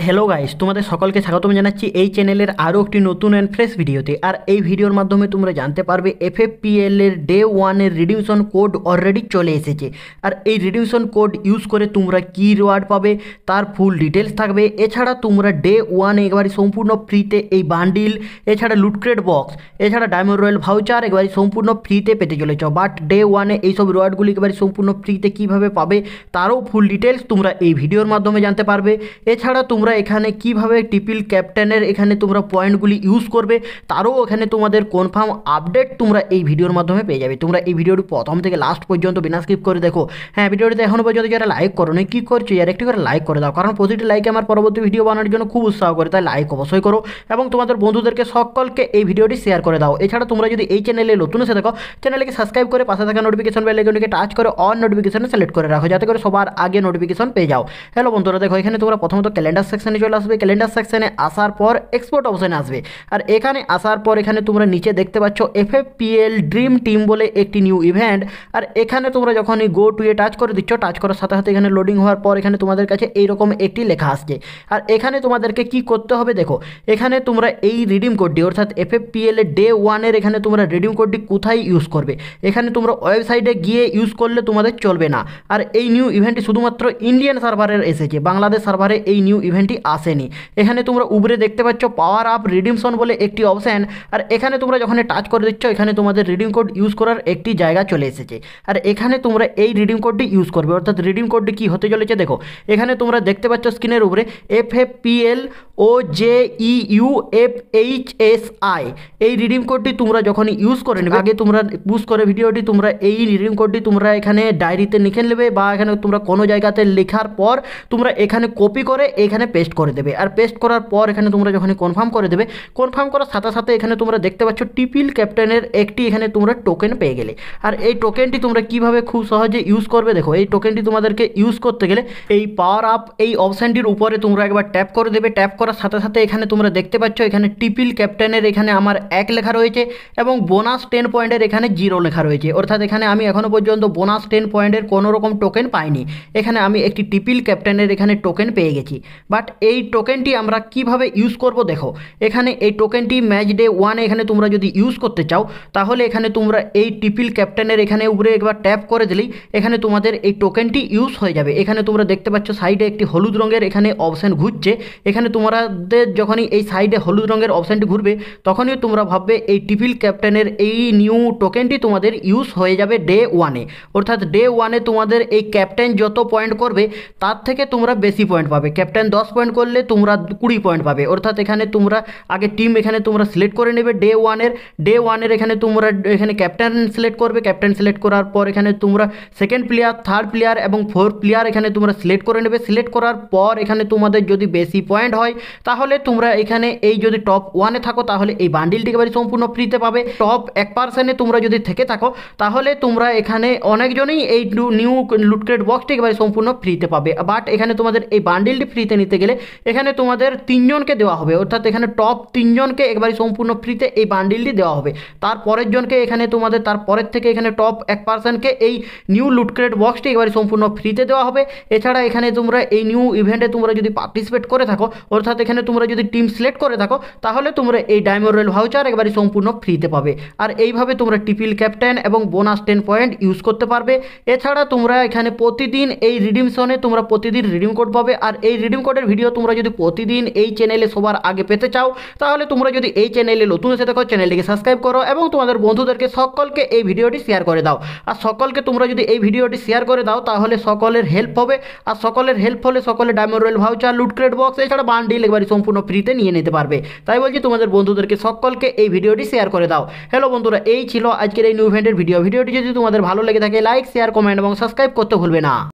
Hello guys, তোমাদের সকলকে স্বাগতম জানাচ্ছি এই চ্যানেলের আরও একটি নতুন অ্যান্ড ফ্রেশ ভিডিওতে। আর এই ভিডিওর মাধ্যমে তোমরা জানতে পারবে এফএফপিএল এর ডে ওয়ানের রিডিউশন কোড অলরেডি চলে এসেছে। আর এই রিডিউশন কোড ইউজ করে তোমরা কী রিওয়ার্ড পাবে তার ফুল ডিটেলস থাকবে। এছাড়া তোমরা ডে ওয়ানে একেবারে সম্পূর্ণ ফ্রিতে এই বান্ডিল, এছাড়া লুটক্রেট বক্স, এছাড়া ডায়মন্ড রয়্যাল ভাউচার একেবারে সম্পূর্ণ ফ্রিতে পেতে চলেছ। বাট ডে ওয়ানে এইসব রিওয়ার্ডগুলি একেবারে সম্পূর্ণ ফ্রিতে কীভাবে পাবে তারও ফুল ডিটেলস তোমরা এই ভিডিওর মাধ্যমে জানতে পারবে। এছাড়া তোমরা এখানে কিভাবে টিপিল ক্যাপ্টেনের এখানে তোমরা পয়েন্টগুলি ইউজ করবে তারও এখানে তোমাদের কনফার্ম আপডেট তোমরা এই ভিডিওর মাধ্যমে পেয়ে যাবে। তোমরা এই ভিডিওটি প্রথম থেকে লাস্ট পর্যন্ত বিনা স্কিপ করে দেখো। হ্যাঁ, ভিডিওটিতে এখনও পর্যন্ত যারা লাইক করো না, কী করছো আর একটি করে লাইক করে দাও, কারণ প্রতিটি লাইক আমার পরবর্তী ভিডিও বানানোর জন্য খুব উৎসাহ করে। তাই লাইক অবশ্যই করো এবং তোমাদের বন্ধুদেরকে সকলকে এই ভিডিওটি শেয়ার করে দাও। এছাড়া তোমরা যদি এই চ্যানেলে নতুন এসে দেখো, চ্যানেলকে সাবস্ক্রাইব করে পাশে থাকা নোটিফিকেশন বেল আইকনটিকে টাচ করে অল নোটিফিকেশনে সিলেক্ট করে রাখো, যাতে করে সবার আগে নোটিফিকেশন পেয়ে যাও। হ্যালো বন্ধুরা, দেখো এখানে তোমরা প্রথমত ক্যালেন্ডার সেকশনে চলে আসবে। ক্যালেন্ডার সেকশনে আসার পর এক্সপোর্ট অপশনে আসবে। আর এখানে আসার পর এখানে তোমরা নিচে দেখতে পাচ্ছ এফএফপিএল ড্রিম টিম বলে একটি নিউ ইভেন্ট। আর এখানে তোমরা যখনই গো টু এ টাচ করে দিচ্ছ, টাচ করার সাথে সাথে এখানে লোডিং হওয়ার পর এখানে তোমাদের কাছে এইরকম একটি লেখা আসছে। আর এখানে তোমাদেরকে কি করতে হবে দেখো, এখানে তোমরা এই রিডিম কোডটি অর্থাৎ এফএফপিএল এর ডে ওয়ানের এখানে তোমরা রিডিম কোডটি কোথায় ইউজ করবে, এখানে তোমরা ওয়েবসাইটে গিয়ে ইউজ করলে তোমাদের চলবে না। আর এই নিউ ইভেন্টটি শুধুমাত্র ইন্ডিয়ান সার্ভারের এসেছে, বাংলাদেশ সার্ভারে এই নিউ ইভেন্টটি আসেনি। এখানে তোমরা উপরে দেখতে পাচ্ছ পাওয়ার আপ রিডিমশন বলে একটি অপশান। আর এখানে তোমরা যখন টাচ করে দিচ্ছ, এখানে তোমাদের রিডিম কোড ইউজ করার একটি জায়গা চলে এসেছে। আর এখানে তোমরা এই রিডিম কোডটি ইউজ করবে, অর্থাৎ রিডিম কোডটি কী হতে চলেছে দেখো, এখানে তোমরা দেখতে পাচ্ছ স্ক্রিনের উপরে এফএফপিএল OJEUFHSI এই রিডিম কোডটি তোমরা যখন ইউজ করে নেবে, আগে তোমরা পুশ করে ভিডিওটি তোমরা এই রিডিম কোডটি তোমরা এখানে ডায়েরিতে লিখে নেবে বা এখানে তোমরা কোনো জায়গাতে লেখার পর তোমরা এখানে কপি করে এখানে পেস্ট করে দেবে। আর পেস্ট করার পর এখানে তোমরা যখন কনফার্ম করে দেবে, কনফার্ম করার সাথে সাথে এখানে তোমরা দেখতে পাচ্ছ টিপিল ক্যাপ্টেনের একটি এখানে তোমরা টোকেন পেয়ে গেলে। আর এই টোকেনটি তোমরা কিভাবে খুব সহজে ইউজ করবে দেখো, এই টোকেনটি তোমাদেরকে ইউজ করতে গেলে এই পাওয়ার আপ এই অপশানটির উপরে তোমরা একবার ট্যাপ করে দেবে। ট্যাপ করার সাথে সাথে এখানে তোমরা দেখতে পাচ্ছ এখানে টিপিল ক্যাপ্টেনের এখানে আমার 1 লেখা রয়েছে এবং বোনাস 10 পয়েন্টের এখানে 0 লেখা রয়েছে। অর্থাৎ এখানে আমি এখনও পর্যন্ত বোনাস 10 পয়েন্টের কোনো রকম টোকেন পাইনি। এখানে আমি একটি টিপিল ক্যাপ্টেনের এখানে টোকেন পেয়ে গেছি। বাট এই টোকেনটি আমরা কিভাবে ইউজ করব দেখো, এখানে এই টোকেনটি ম্যাচ ডে ওয়ানে এখানে তোমরা যদি ইউজ করতে চাও, তাহলে এখানে তোমরা এই টিপিল ক্যাপ্টেনের এখানে উপরে একবার ট্যাপ করে দিলেই এখানে তোমাদের এই টোকেনটি ইউজ হয়ে যাবে। এখানে তোমরা দেখতে পাচ্ছ সাইডে একটি হলুদ রঙের এখানে অপশান ঘুরছে। এখানে তোমাদের যখনই এই সাইডে হলুদ রঙের অপশানটি ঘুরবে, তখনই তোমরা ভাববে এই টিপিল ক্যাপ্টেনের এই নিউ টোকেনটি তোমাদের ইউজ হয়ে যাবে ডে ওয়ানে। অর্থাৎ ডে ওয়ানে তোমাদের এই ক্যাপ্টেন যত পয়েন্ট করবে তার থেকে তোমরা বেশি পয়েন্ট পাবে। ক্যাপ্টেন 10 পয়েন্ট করলে তোমরা 20 পয়েন্ট পাবে। অর্থাৎ এখানে তোমরা আগে টিম এখানে তোমরা সিলেক্ট করে নেবে ডে ওয়ানের এখানে তোমরা এখানে ক্যাপ্টেন সিলেক্ট করবে। ক্যাপ্টেন সিলেক্ট করার পর এখানে তোমরা সেকেন্ড প্লেয়ার, থার্ড প্লেয়ার এবং ফোর্থ প্লেয়ার এখানে তোমরা সিলেক্ট করে নেবে। সিলেক্ট করার পর এখানে তোমাদের যদি বেশি পয়েন্ট হয় তাহলে তোমরা এখানে এই যদি টপ 1-এ থাকো তাহলে এই বান্ডিলটি একেবারে সম্পূর্ণ ফ্রিতে পাবে। টপ 1% তোমরা যদি থেকে থাকো তাহলে তোমরা এখানে অনেকজনই এই নিউ লুটক্রেট বক্সটি একেবারে সম্পূর্ণ ফ্রিতে পাবে। বাট এখানে তোমাদের এই বান্ডিলটি ফ্রিতে নিতে গেলে এখানে তোমাদের 3 জনকে দেওয়া হবে, অর্থাৎ এখানে টপ 3 জনকে একেবারে সম্পূর্ণ ফ্রিতে এই বান্ডিলটি দেওয়া হবে। তারপরের জনকে এখানে তোমাদের তারপরের থেকে এখানে টপ 1%কে এই নিউ লুটক্রেট বক্সটি একেবারে সম্পূর্ণ ফ্রিতে দেওয়া হবে। এছাড়া এখানে তোমরা এই নিউ ইভেন্টে তোমরা যদি পার্টিসিপেট করে থাকো, অর্থাৎ এখানে তোমরা যদি টিম সিলেক্ট করে থাকো, তাহলে তোমরা এই ডায়মন্ড রয়্যাল ভাউচার একেবারে সম্পূর্ণ ফ্রিতে পাবে। আর এইভাবে তোমরা টিপিল ক্যাপ্টেন এবং বোনাস 10 পয়েন্ট ইউজ করতে পারবে। এছাড়া তোমরা এখানে প্রতিদিন এই রিডিমশনে তোমরা প্রতিদিন রিডিম কোড পাবে। আর এই রিডিম কোডের ভিডিও তোমরা যদি প্রতিদিন এই চ্যানেলে সবার আগে পেতে চাও, তাহলে তোমরা যদি এই চ্যানেলে নতুন এসে দেখো, চ্যানেলটিকে সাবস্ক্রাইব করো এবং তোমাদের বন্ধুদেরকে সকলকে এই ভিডিওটি শেয়ার করে দাও। আর সকলকে তোমরা যদি এই ভিডিওটি শেয়ার করে দাও তাহলে সকলের হেল্প হবে। আর সকলের হেল্প হলে সকলে diamond royale voucher, loot crate box এছাড়া বান্ডিল একবারে সম্পূর্ণ ফ্রিতে নিয়ে নিতে পারবে। তাই বলছি তোমাদের বন্ধুদেরকে সকলকে এই ভিডিওটি শেয়ার করে দাও। হ্যালো বন্ধুরা, এই ছিল আজকের এই নিউ ইভেন্টের ভিডিওটি যদি তোমাদের ভালো লেগে থাকে লাইক, শেয়ার, কমেন্ট এবং সাবস্ক্রাইব করতে ভুলবে না।